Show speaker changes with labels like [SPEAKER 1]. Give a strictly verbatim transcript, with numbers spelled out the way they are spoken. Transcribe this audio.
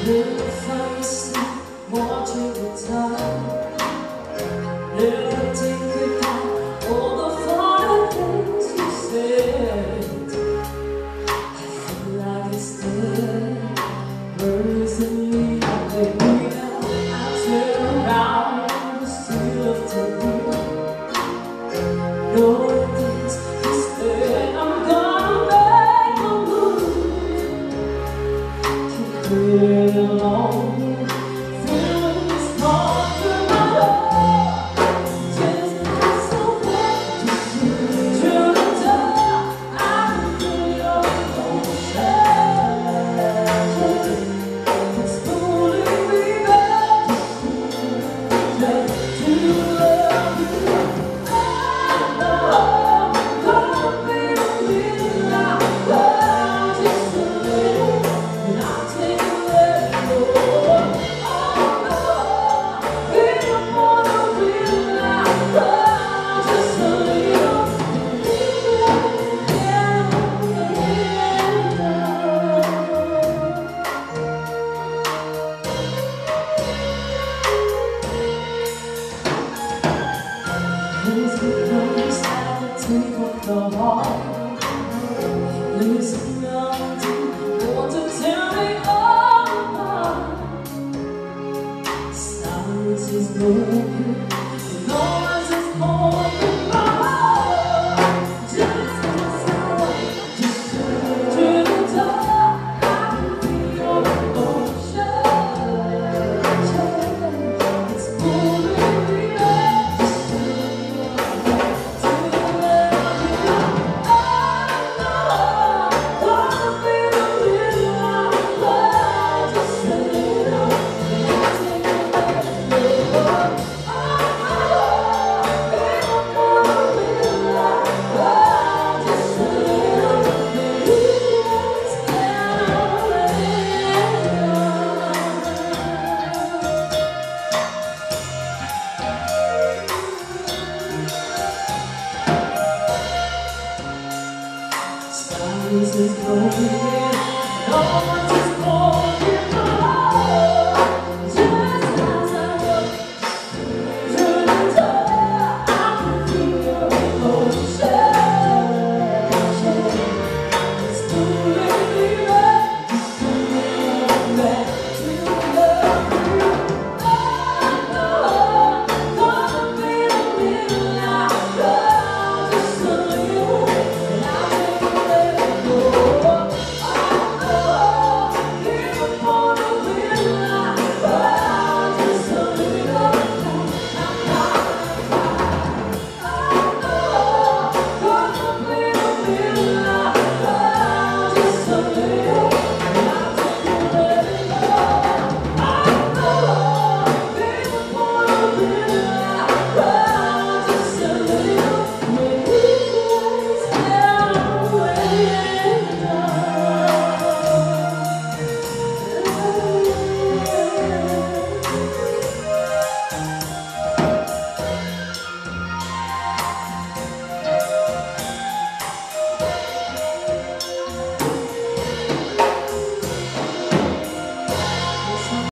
[SPEAKER 1] Never find myself watching the time. Never think about all the funny things you said. I feel like it's dead. Words and leave me now. I turn around and still up to you. Knowing this, instead I'm gonna make a move. Keep it alone.